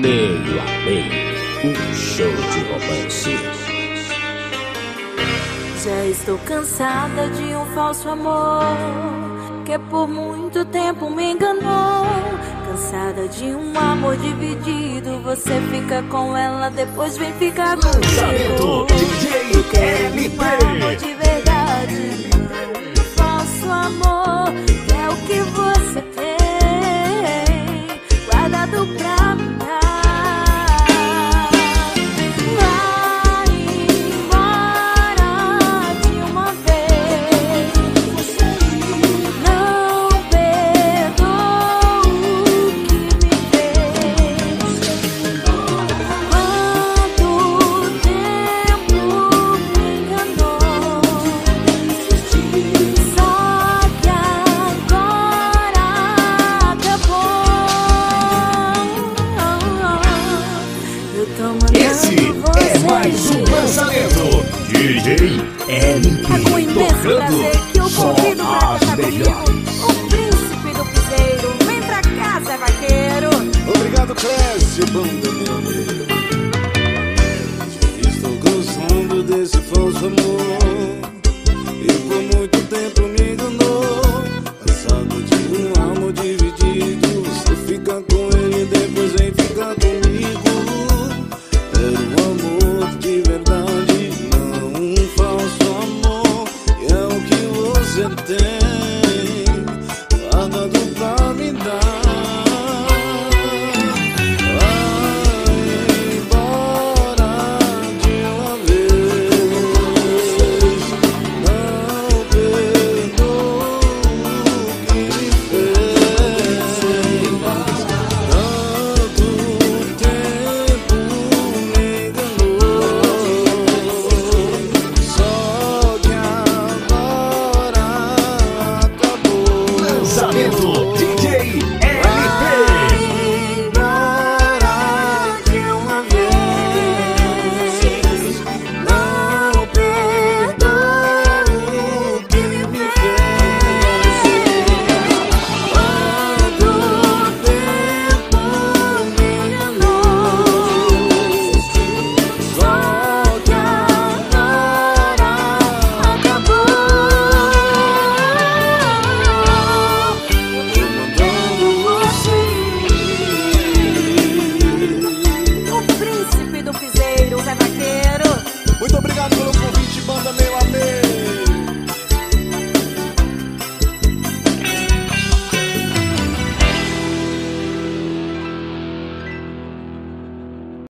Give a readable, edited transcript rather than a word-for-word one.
Meio a Meio, um show de romance. Já estou cansada de um falso amor que por muito tempo me enganou. Cansada de um amor dividido, você fica com ela, depois vem ficar comigo. DJ Eu quero LP. um amor de verdade, um falso amor que é o que você tem guardado pra me dar. Esse é mais um lançamento. DJ LP É com imenso prazer que eu só convido pra as cantar comigo melhores. o príncipe do piseiro. Vem pra cá, Zé Vaqueiro. Obrigado, Clécio, banda meu amigo. Estou cansando desse falso amor e por muito tempo me enganou. Cansado de um amor dividido, você fica com ele, depois vem ficar comigo. Quero um amor de verdade, não um falso amor, que é o que você tem guardado pra me dar. Lançamento DJ LP. Embora de uma vez, não perdoa o que me fez. Quanto tempo me enganou, só que agora acabou. O príncipe do piseiro, Zé Vaqueiro. Muito obrigado pelo convite, banda meu amigo.